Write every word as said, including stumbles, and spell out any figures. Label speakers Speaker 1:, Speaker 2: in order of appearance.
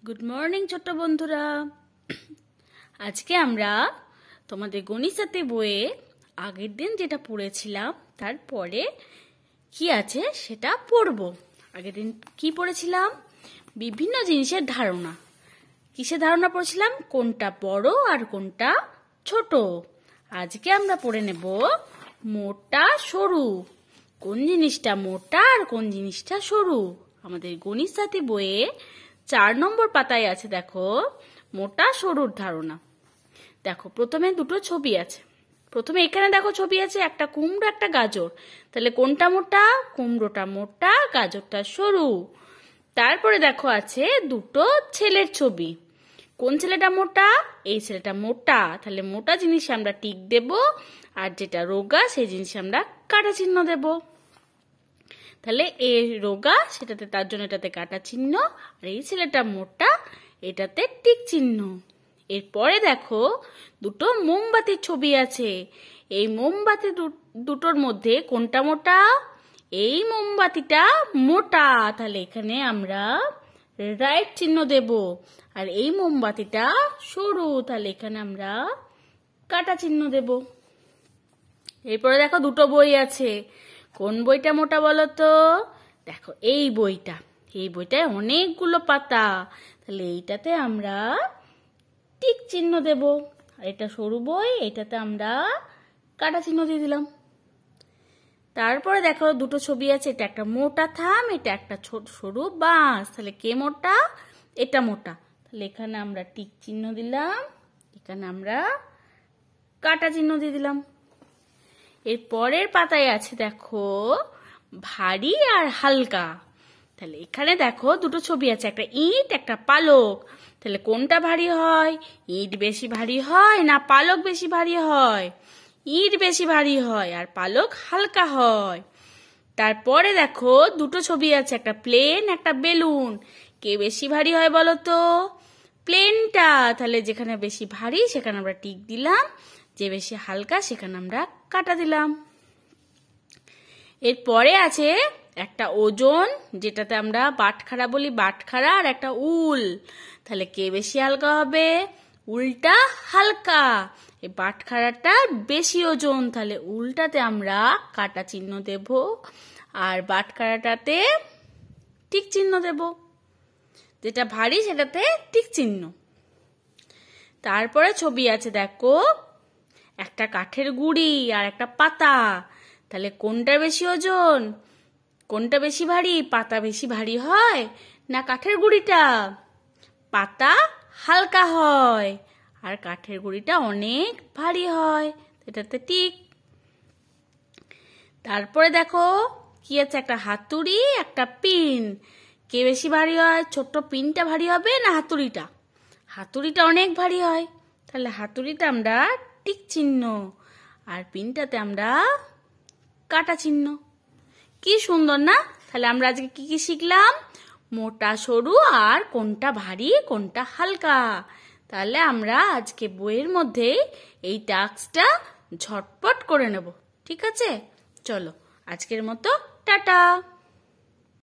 Speaker 1: Good morning ছোট্ট বন্ধুরা। আজকে আমরা তোমাদের গণিত সাথী বইয়ে আগের দিন যেটা পড়েছিলাম তারপরে কি আছে সেটা পড়ব। আগের দিন কি পড়েছিলাম? বিভিন্ন জিনিসের ধারণা। কিসের ধারণা পড়েছিলাম? কোনটা বড় আর কোনটা ছোট। আজকে আমরা পড়ে নেব মোটা সরু। কোন জিনিসটা মোটা আর কোন জিনিসটা সরু। আমাদের গণিত সাথী বইয়ে চার নম্বর পাতায় আছে, দেখো মোটা সরুর ধারণা। দেখো প্রথমে দুটো ছবি আছে। প্রথমে এখানে দেখো ছবি আছে একটা কুমড়ো একটা গাজর। তাহলে কোনটা মোটা? কুমড়োটা মোটা, গাজরটা সরু। তারপরে দেখো আছে দুটো ছেলের ছবি। কোন ছেলেটা মোটা? এই ছেলেটা মোটা। তাহলে মোটা জিনিসে আমরা টিক দেব, আর যেটা রোগা সেই জিনিসে আমরা কাটা চিহ্ন দেব। তাহলে এ রোগা, সেটাতে তার জন্য এটাতে কাটা চিহ্ন, আর এই ছেলেটা মোটা, এটাতে টিক চিহ্ন। এরপরে দেখো দুটো মোমবাতির ছবি আছে। এই মোমবাতি দুটোর মধ্যে কোনটা মোটা? এই মোমবাতিটা মোটা। তাহলে এখানে আমরা রাইট চিহ্ন দেব। আর এই মোমবাতিটা সরু, তাহলে এখানে আমরা কাটা চিহ্ন দেব। এরপরে দেখো দুটো বই আছে। কোন বইটা মোটা বলো তো? দেখো এই বইটা। এই বইটায় অনেকগুলো পাতা। তাহলে এইটাতে আমরা টিক চিহ্ন দেব। আর এটা সরু বই, এটাতে আমরা কাটা চিহ্ন দিয়ে দিলাম। তারপরে দেখো দুটো ছবি আছে। এটা একটা মোটা থাম, এটা একটা ছোট সরু বাঁশ। তাহলে কে মোটা? এটা মোটা। তাহলে এখানে আমরা টিক চিহ্ন দিলাম, এখানে আমরা কাটা চিহ্ন দিয়ে দিলাম। এর পরের পাতায় আছে দেখো ভারী আর হালকা। তাহলে এখানে দেখো দুটো ছবি আছে, একটা ইট একটা পালক। তাহলে কোনটা ভারী হয়? ইট বেশি ভারী হয় না পালক বেশি ভারী হয়? ইট বেশি ভারী হয় আর পালক হালকা হয়। তারপরে দেখো দুটো ছবি আছে, একটা প্লেন একটা বেলুন। কে বেশি ভারী হয় বলো তো? প্লেনটা। তাহলে যেখানে বেশি ভারী সেখানে আমরা টিক দিলাম, যে বেশি হালকা সেখানে আমরা কাটা দিলাম। এরপরে আছে একটা ওজন, যেটাতে আমরা বাটখারা বলি, বাটখারা, আর একটা উল। তাহলে কে বেশি হালকা হবে? উলটা হালকা। এই বাটখারাটা বেশি ওজন, তাহলে উলটাতে আমরা কাটা চিহ্ন দেব, আর বাটখারাটাতে টিক চিহ্ন দেব। যেটা ভারী সেটাতে টিক চিহ্ন। তারপরে ছবি আছে দেখো একটা কাঠের গুঁড়ি আর একটা পাতা। তাহলে কোনটা বেশি ওজন? কোনটা বেশি ভারী? পাতা বেশি ভারী হয় না কাঠের গুঁড়িটা? পাতা হালকা হয় আর কাঠের গুঁড়িটা অনেক ভারী হয়। এটাতে ঠিক। তারপরে দেখো কি আছে, একটা হাতুড়ি একটা পিন। কে বেশি ভারী হয়? ছোট্ট পিনটা ভারী হবে না হাতুড়িটা? হাতুড়িটা অনেক ভারী হয়। তাহলে হাতুড়িটা আমরা টিক চিহ্ন, আর পিনটাতে আমরা কাটা চিহ্ন। কি সুন্দর না? তাহলে আমরা আজকে কি কি শিখলাম? মোটা সরু আর কোনটা ভারী কোনটা হালকা। তাহলে আমরা আজকে বইয়ের মধ্যে এই টাস্কটা ঝটপট করে নেব। ঠিক আছে, চলো আজকের মতো টাটা।